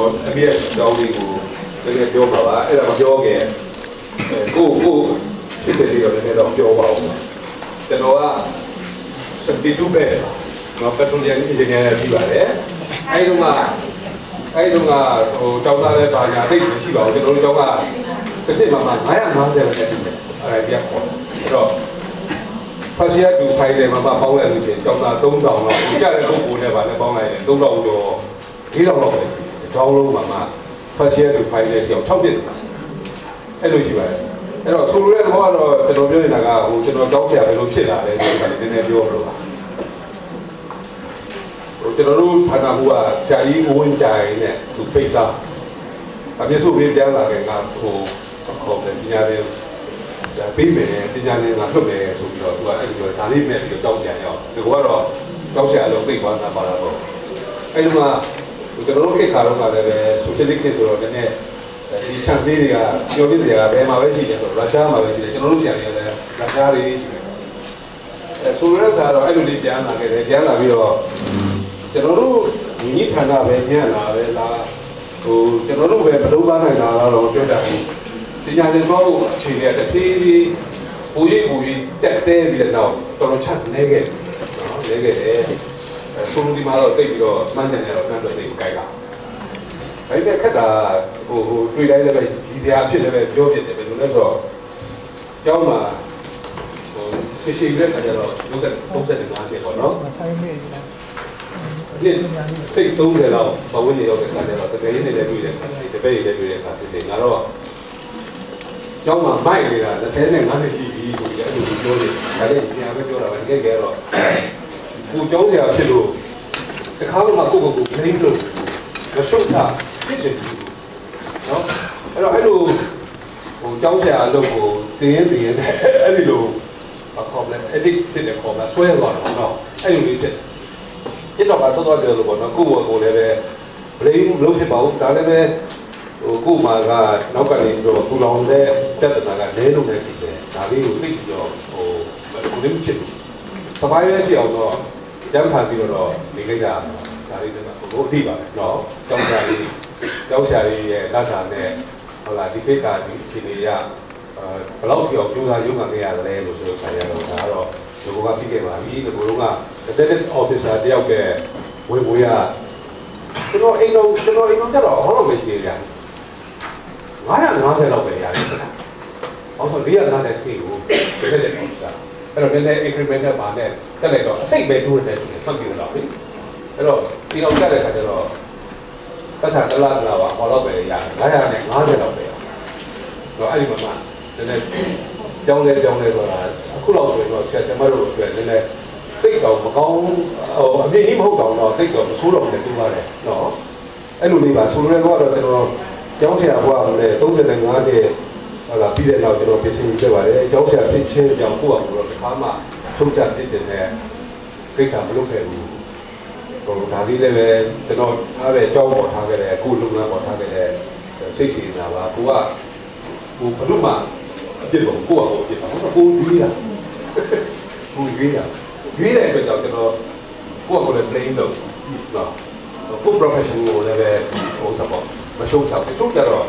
တော်အပြည့်အကြောင်းလေးကိုတကယ်ပြောပါပါအဲ့ဒါမပြောခင်ကိုဖြစ်တဲ့လေးတော့လည်းတော့ပြောပါဦးကျွန်တော်ကစတီတူပဲတော့ပက်ထရိုလီယမ်အင်ဂျင်နီယာဖြစ်ပါတယ်အဲ့ဒီမှာဟိုတောင်းသားတဲ့ဘာညာသိမရှိပါဘူးကျွန်တော်တို့ကျောင်းကတစ်နှစ်မှာ950ပဲတည်းတယ်အဲ့ဒါပြခေါ်အဲ့တော့ဖတ်ရတူဖိုင်တယ်မှာပေါင်းလိုက်လို့ရှိရင်ကျောင်းသား3000လောက်ဒီကြတဲ့ပုဂ္ဂိုလ်နဲ့ပါလည်းပေါင်းလိုက်ရင်3000ကျော်4000လောက်ပဲရှိတယ်ကျောင်းလုံးမှာဖတ်ရတူဖိုင်တယ်ကျောင်း6နှစ်အဲ့လိုရှိပါတယ်အဲ့တော့ဆိုလိုတဲ့ဘောကတော့ကျွန်တော်ပြောနေတာကကျွန်တော်ကျောင်းဆရာဘယ်လိုဖြစ်လာလဲဆိုတာနည်းနည်းပြောလို့ပါကျွန်တော်တို့ဌာနမှုကဆရာကြီးဝင်းကြိုင်နဲ့သူပိတ်သားအပြည့်စုံပြီးပြန်လာခဲ့ကခေါ်တယ်ပညာရေးပြီးမယ်ပညာရေးကလွတ်မယ်ဆိုပြီးတော့သူကအဲ့ဒီဒါလေးနဲ့ပြီးတော့တောက်ကြရအောင်ဒီကတော့တောက်ဆရာလုံးပိတ်သွားတာပါတော့အဲ့ဒီမှာကျွန်တော်တို့ခေတ်ခါတော့ကလည်းပဲဆိုရှယ်လစ်ခေတ်ဆိုတော့နည်းနည်းဒီချန်သေးတွေကပြောပြစရာဘယ်မှာပဲရှိတယ်ဆိုတော့ရုရှားမှာပဲရှိတယ်ကျွန်တော်တို့ဆရာတွေကလည်းရုရှားတွေရှိတယ်ဆိုတော့ကတော့အဲ့လိုလေးပြန်လာခဲ့တယ်ပြန်လာပြီးတော့ကျွန်တော်တို့ညီဌာနပဲညံ့လာပဲလားကျွန်တော်တို့ပဲဘလို့ပါနိုင်တာတော့ပြောတတ်ဘူးဒီညာတဲ့ဘောအခြေအနေတစ်သေးသေးပူရိတက်တဲပြီးတော့တော်တော်ချက်နေခဲ့နော်နေခဲ့တယ်ဆိုလိုဒီမှာတော့တိတ်ပြီးတော့မှန်းတယ်တော့မှန်းတော့တိတ်ကြိုက်တာဒါပေမဲ့ခက်တာတွေ့တိုင်းလည်းပဲဒီစရာဖြစ်လည်းပဲပြောဖြစ်တယ်ဘယ်လိုလဲဆိုတော့ကျောင်းမှာရှိတဲ့ခါကျတော့35ဖြစ်ပေါ့နော်ဆိုင်မေးနေတာစိတ်30လောက်ဘဝနေရောက်တဲ့ခါကျတော့တကယ်ရင်းနေတဲ့တွေ့တဲ့ခါတပည့်ရတဲ့တွေ့တဲ့ခါဖြစ်တယ်ငါတော့ကျောင်းမှာမိုက်နေတာ25နှစ်ရှိပြီဆိုပြီးအဲ့လိုပြောတယ်ဒါလည်းဆရာပဲပြောတာပဲတကယ်တော့ကိုကျောင်းဆရာဖြစ်လို့တခါမှကိုယ့်ကိုယ်ကိုခရင်းလို့မရှုပ်တာဖြစ်တယ်နော်အဲ့တော့အဲ့လိုကျောင်းဆရာအလုပ်ကိုတင်းရင်အဲ့ဒီလိုခေါ်လဲအဲ့ဒီဖြစ်တယ်ခေါ်လာဆွဲသွားတော့နော်အဲ့လိုလေးဖြစ်ကျတော့ပါစောတော့ပြောလို့ပေါ့နော်ကိုယ့်ကိုယ်လည်းပဲဘလိမလုပ်ဖြစ်ပါဘူးဒါလည်းပဲကို့မှာကနောက်ကနေပြီးတော့ပူလောင်တဲ့တက်တာကလဲလို့လည်းဖြစ်တယ်ဒါလေးကိုသိပြီးတော့ကိုလည်းမချစ်ဘူးစပိုင်းပဲဖြစ်အောင်တော့ကျန်းမာပြီးတော့နေလိုက်တာဒါလေးတွေကဘို့အထိပါပဲနော်ကျောင်းဆရာကြီးရဲ့လက်စာနဲ့ဟုတ်လားဒီကိစ္စဒီအခြေအနေရဘလောက်ပြောင်းကျိုးစားရုံးကနေရတယ်လို့ဆိုတော့ဆရာတော်ဒါကတော့ဒီကောပြီးခဲ့ပါပြီဒီကောက executive officer တယောက်ကဝင်မွေးရကျွန်တော်အိမ်တော်ကျတော့ဟောလို့မရှိရ950လောက်ပဲရတယ်။အောင်ဆို450 scale ကိုတစ်ချက်တည်းပေါ့။အဲ့တော့နည်းနည်း increment နဲ့ပါနဲ့တက်လိုက်တော့အစိတ်ပဲတိုးတယ်ဆိုရင်ဆက်ပြီးတော့ပြီ။အဲ့တော့ဒီတော့တက်တဲ့ခါကျတော့ပတ်စံတလားပါဘာလို့ပဲရတယ်950လောက်ပဲရ။တော့အဲ့ဒီမှာနည်းနည်းကြောင်းလဲဆိုတာအခုလောက်ဆိုရင်တော့ဆရာမတို့အတွက်နည်းနည်းသိတော့မကောင်းအပြည့်ကြီးမဟုတ်တော့သိတော့မဆိုးတော့ဘူးတူပါတယ်နော်။အဲ့လိုလေးပါဆိုလိုတဲ့ကတော့ကျွန်တော်ကျောင်းဆရာဘွားကလည်း35တဲ့ဟုတ်လားပြီးတဲ့နောက်ကျွန်တော်ပြင်ဆင်ပြပါတယ်ကျောင်းဆရာဖြစ်ချင်းကြောင့်ကိုယ့်အကူတော့တစ်ခါမှထုတ်ကြဖြစ်တဲ့ကိစ္စမလုပ်ခဲ့ဘူးဒါလေးလည်းပဲကျွန်တော်အားပဲကြောင်းပေါ်ထားခဲ့တယ်အခုလုံလန်းပေါ်ထားခဲ့တဲ့စိတ်စီနေတာပါကိုကဘလို့မှအပြစ်ကိုကိုယ့်အကူအပြစ်ပါကိုရွေးတာရွေးတဲ့အတွက်ကြောင့်ကျွန်တော်ကိုယ့်အကူလည်း blame လုပ်နော်ကို profession ကိုလည်းပဲsupportမရှုံးချောက်သူကြတော့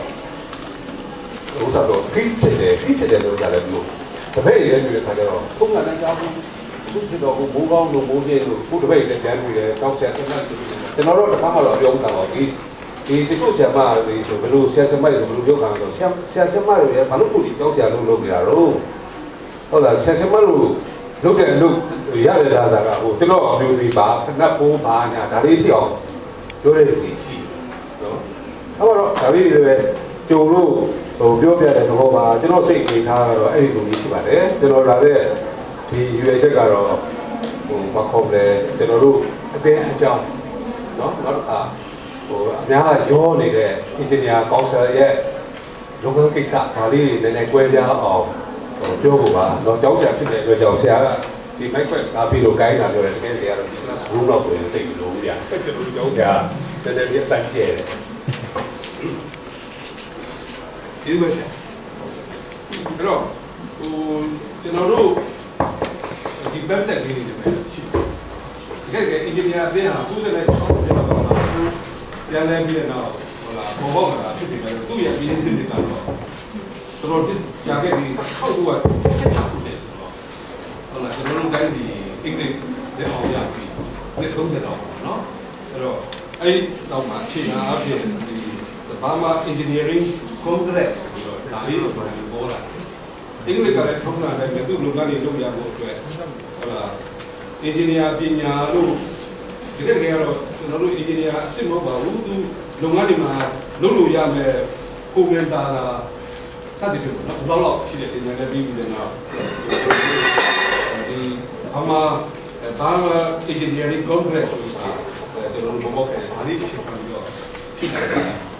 ဖိဖြစ်တယ်လို့ကြားတယ်လို့တပည့်ရည်တွေခါကြတော့ဘုံကလည်းကြားဘူးသူဖြစ်တော့ဘိုးကောင်းလို့ဘိုးကြီးလို့ဘုတပည့်လည်းကြားပြီးတယ်တောက်ဆရာဆက်မှတ်ကျွန်တော်တို့တစ်ခါမှတော့ပြောတာပါဒီတချို့ဆရာမတွေဆိုဘယ်လိုဆရာစမိုက်တွေဘယ်လိုပြောတာလဲဆရာစမိုက်တွေဘာလို့ကိုဒီတောက်ဆရာလုပ်နေတာတော့ဟုတ်လားဆရာစမိုက်လို့လုပ်တဲ့လုပ်ရတဲ့ဒါစားကကျွန်တော်အမျိုးကြီးပါခဏပိုးပါညာဒါလေးထိအောင်ပြောတဲ့လူကြီးရှိနော်အဲ့တော့ဒါလေးတွေပဲကြုံလို့ပြောပြတဲ့သဘောပါကျွန်တော်စိတ်ကြီးထားတော့အဲ့ဒီလိုကြီးရှိပါတယ်ကျွန်တော်လာတဲ့ဒီရွေချက်ကတော့မခေါ်လဲကျွန်တော်တို့အတင်းအကြောင်းနော်နောက်တစ်ခါအများကရောနေတဲ့ engineer council ရဲ့လုပ်ငန်းကိစ္စဒါလေးတွေနည်းနည်းကွဲပြားအောင်ပြောဖို့ပါတော့ကြောက်ကြဖြစ်တဲ့အတွက်ကြောင့်ဆရာကဒီ microphone ကာဖီလိုကိုင်းတာပြောတယ်တကယ်တရားတော့ business room တော့ဆိုရင်သိပြီလို့ဗျာကျွန်တော်ကြောက်ကြတယ်တကယ်အတိုင်းကျဲတယ်ဒီလိုပဲအဲ့တော့ကျွန်တော်တို့ဒီဘက်တက်လေးတွေပဲရှိတယ်တကယ် engineer အသေးဟာကုသတဲ့6နှစ်လောက်တော့ပြန်လဲပြီးတဲ့နောက်ဘောဘောမှာဖြစ်ပြီးတော့သူ့ရဲ့ဒီစစ်တွေကတော့တော်တော်ကြာခဲ့ပြီးထောက်ကူကဆက်ချဖို့တယ်ဆိုတော့ဟုတ်လားကျွန်တော်တို့တိုင်းဒီအင်္ဂလိပ်တဲ့အောင်ရပြီလက်30တော့နော်အဲ့တော့အဲ့တော့မှအခြေခံအဖြစ်ဒီ Burma Engineering Congress ဆိုတော့ဒါလေးကိုပေါ်လာအင်္ဂလိပ်ကလည်းထောက်လာတယ်သူ့လူကနေလုပ်ရဖို့အတွက်ဟုတ်လား engineer ပညာလို့ဒီကနေ့ကတော့ကျွန်တော်တို့ engineer အစစ်မဟုတ်ပါဘူးသူလုပ်ငန်းတွေမှာလုပ်လို့ရမယ်ပုံမှန်တာစသည်ဖြင့်တော့လောက်ရှိတဲ့ engineer တွေပြီးပြီးတော့ဒီအမှBurma Engineering Congress ဆိုတာကျွန်တော်တို့ဘောခဲ့အားလေးဖြစ်ပြီးတော့ဖြစ်တယ်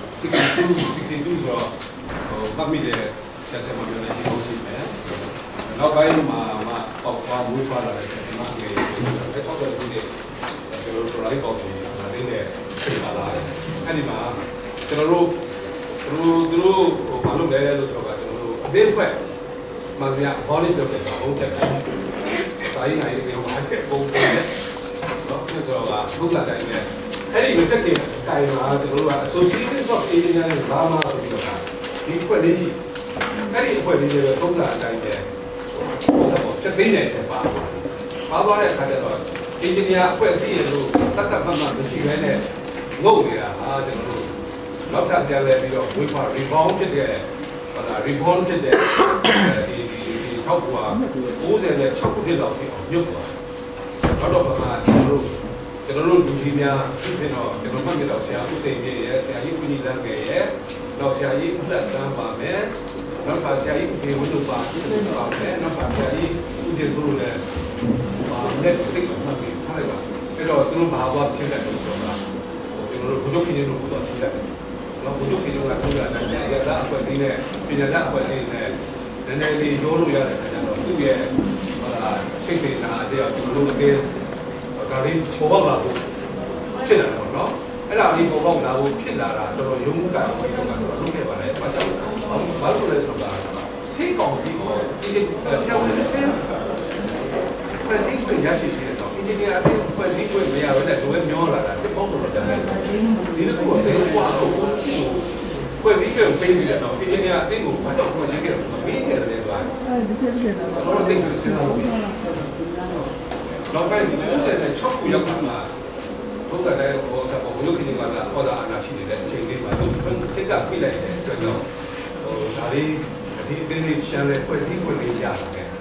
62ဆိုတော့ပတ်မိတဲ့ဆက်ဆက်မှပြောနေဒီလိုရှိမယ်နောက်ပိုင်းမှာပေါက်သွားမွေးဖွားလာတဲ့ဒီမှာငယ်တဲ့ထောက်တဲ့သူတွေကျွန်တော်တို့လိုက်ပေါက်စီလာတဲ့ချိန်လာလာအဲ့ဒီမှာကျွန်တော်တို့ဘာလုပ်လဲလို့ဆိုတော့ကျွန်တော်တို့အသေးဖက်မှန်စရာဘောလေးလုပ်တဲ့ဟုတ်တယ်ဒါရင်းနိုင်တယ်ဘာဖြစ်ပုံပုံလဲတော့ဆိုတော့ဘုရားတိုင်းနဲ့အဲ့ဒီမတက်ခင်တိုင်မှာကျွန်တော်တို့က Association of Engineering Burma ဆိုပြီးတော့ဒီအဖွဲ့လေးကြီးအဲ့ဒီအဖွဲ့လေးတွေသုံးတာအတိုင်းပဲချက်သိနေတယ်ပါသွားတဲ့အခါကျတော့ engineer အဖွဲ့အစည်းတွေလို့တတ်တတ်မှတ်မှမရှိဘဲနဲ့ငုတ်နေတာဟာကျွန်တော်တို့နောက်ထပ်ပြန်လဲပြီးတော့ဝေဖာ rebound ဖြစ်တဲ့ဟုတ်လား rebound ဖြစ်တဲ့ဒီထောက်က90နဲ့6ခုလောက်ဖြစ်အောင်ညှုပ်သွားတော့မှကျွန်တော်တို့လူကြီးများဖြစ်နေတော့ကျွန်တော်မှတ်ရတော့ဆရာဦးစိန်ကြီးရဲ့ဆရာကြီးဦးကြီးလမ်းငယ်ရဲ့နောက်ဆရာကြီးဦးလက်တန်းပါမယ်နောက်ပါဆရာကြီးဒီဝင်းတို့ပါမယ်နောက်ပါဆရာကြီးဦးကျေစိုးလည်းလက်သိတော့မှတ်ပြီးဆက်လိုက်ပါအဲ့တော့သူတို့မဟာဘဝဖြစ်တဲ့လို့ဆိုတာကျွန်တော်တို့ဘုဒ္ဓခင်တို့ကတော့ဖြစ်တယ်နော်ဘုဒ္ဓခင်တို့ကပြောတာလည်းရတာအဖွဲ့အစည်းနဲ့ပညာတတ်အဖွဲ့အစည်းနဲ့နည်းနည်းလေးရိုးလို့ရတဲ့အခါကျတော့သူ့ရဲ့စိတ်စေနာတရားကျွန်တော်တို့အသေးဒါလေးပေါ်ပေါက်လာဖို့ဖြစ်လာတော့နော်အဲ့ဒါလေးပေါ်ပေါက်လာဖို့ဖြစ်လာတာတော်တော်ရုံးမှုကံဝင်တော့လုပ်ခဲ့ပါတယ်ဘာကြောင့်ဘာလို့လဲဆိုတော့စိတ်ကောင်းစီကိုဒီဆရာဝန်တွေဖွဲ့စည်းခွင့်ရရှိတယ်တော့ engineer အဖြစ်ဖွဲ့စည်းခွင့်မရဘဲနဲ့လိုပဲမျောလာတာတစ်ပေါက်တော့တယ်ဒီလိုကိုလည်းဟွာတော့ဖွဲ့စည်းခွင့်ပေးပြီးတော့ engineer အသိကိုဘာကြောင့်ဖွဲ့စည်းခဲ့တော့မင်းခဲ့တယ်ဆိုတာတော့သိတယ်စဉ်းစားလို့နောက်ပိုင်းဒီ96ခုရောက်မှာဘုရားတဲ့ဟောတာဘုရားခင်ကလာဟောတာအနာရှိနေတဲ့အချိန်လေးမှာသူချစ်ကပြလိုက်တဲ့အတွက်ကြောင့်ဒါလေးဒီအသေးလေးရှမ်းလေးဖွဲ့စည်းခွင့်လေးရတယ်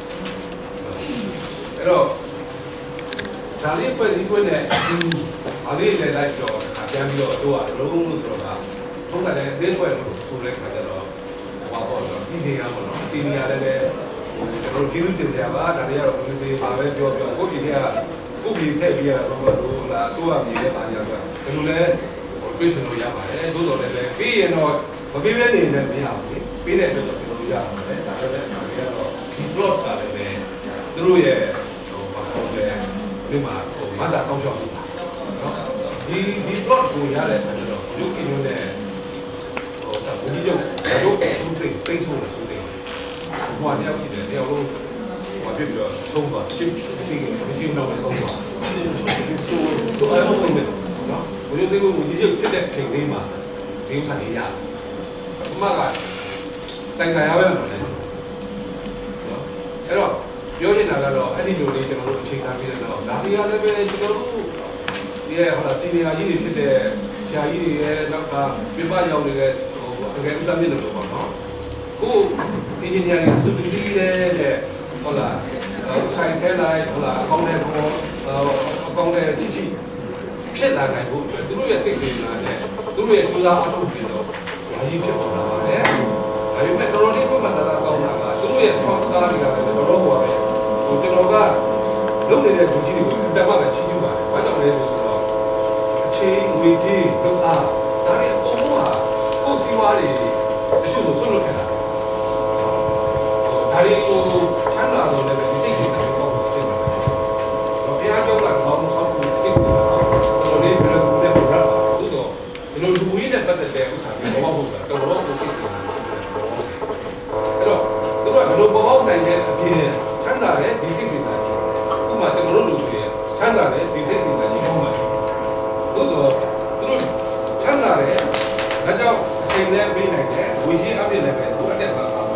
အဲ့တော့ဒါလေးဖွဲ့စည်းခွင့်နဲ့ဒါလေးလည်းလိုက်တော့ပြန်ပြီးတော့တို့ကလုံးလို့ဆိုတော့ဘုရားတဲ့အသေးဖွဲ့လို့ဆိုတဲ့ခါကျတော့ဟောတော့ဒီနေရာပေါ့နော်ဒီနေရာလည်းကျွန်တော်ကျေးဇူးတင်စရာပါဒါတွေကတော့ဘယ်လိုပါပဲပြောကိုဒီနေ့ကကိုပြည်ထည့်ပြီးတော့လာအစိုးရပြည်ရဲ့ပါညာဆိုဘယ်လိုလဲတွေ့ရှင်လို့ရပါတယ်သို့တော်လည်းပြီးရင်တော့မပေးဘဲနေလည်းမရဘူးပေးတဲ့အတွက်တော့ပြောလို့ရပါတယ်ဒါလည်းအမှန်ကတော့ဒီ plot ကလည်းသူတို့ရဲ့ဘာလို့လဲဒီမှာမဆာဆောင်းရှောက်နေတာနော်ဒီ plot ကိုရတဲ့အခါကျတော့ရုပ်ကင်းနဲ့ဒါဘုရားရုပ်သူသိသိဆိုးလို့ဆိုတယ်ဘုရားရောက်ရှိတယ်တယောက်လုံးဘာဖြစ်ပြီးတော့ဆုံးသွားရှင်းမရှိတော့ဆုံးသွားဆိုအဲ့လိုဆုံးတယ်နော်ဘုရားစိတ်ကိုဒီကျဖြစ်တဲ့အချိန်လေးမှာဒီဥစ္စာတွေရတယ်အမှကတိုင်ကြရပဲလို့နော်အဲ့တော့ပြောနေတာကတော့အဲ့ဒီလိုလေးကျွန်တော်တို့အချိန်သားပြီးတော့ဒါတွေကလည်းပဲကျွန်တော်တို့ဒီရဲ့ဟိုစီနီယာကြီးတွေဖြစ်တဲ့ဆရာကြီးတွေရဲ့နောက်ကပြပရောက်နေတဲ့တကယ်ဥစ္စာမြင့်လို့ပေါ့နော်ကိုအင်ဂျင်နီယာကသူတူကြီးတဲ့ဟုတ်လားဆိုင်ခဲလိုက်ဟုတ်လားအကောင့်နဲ့ပေါ်အကောင့်နဲ့ရှိဖြစ်လာနိုင်ဖို့သူတို့ရဲ့စိတ်စေနာနဲ့သူတို့ရဲ့ကြိုးစားအားထုတ်ပြီးတော့ဒါကြီးဖြစ်ပေါ်လာပါတယ်။ဒါပေမဲ့တော်တော်လေးပုံမှန်တာကောင်းတာကသူတို့ရဲ့ဆောင်းကားတွေကလည်းတော်တော်ဟောတယ်။ဟိုကျွန်တော်ကလုပ်နေတဲ့လူကြီးတွေကိုတက်မှလည်းချီးကျူးပါတယ်။ဘာကြောင့်လဲဆိုတော့အခြေငွေကြီးတော့ဒါတွေအကုန်လုံးဟာကိုယ်စီဝါတွေတချို့ဆိုဆွတ်လွတ်ခဲ့တာ။ဒါတွေကိုချမ်းသာလို့လည်းဒီစိတ်ကြီးတာကိုသိပါတယ်။တော့ဘုရားကျောင်းကတော့ဆောင်းဖို့သိနေတာတော်လေးဘယ်လိုလဲပြရတာ။သို့တော့ဒီလိုလူကြီးနဲ့ပတ်သက်တဲ့ဥစ္စာတွေဘောဟုတ်တာတော်တော်ကိုသိနေတာ။အဲ့တော့သူတို့ကဘယ်လိုဘောဟုတ်နိုင်တဲ့အပြင်ချမ်းသာတဲ့ဒီစိတ်စီတာရှိတယ်။ဥပမာကျွန်တော်တို့လူတွေချမ်းသာတဲ့ဒီစိတ်စီတာရှိအောင်ပါ။သို့တော့သူတို့ချမ်းသာတဲ့ဒါကြောင့်တယ်ဝင်ရှင်းအပြည့်လည်းပဲသူအတက်ပါပါ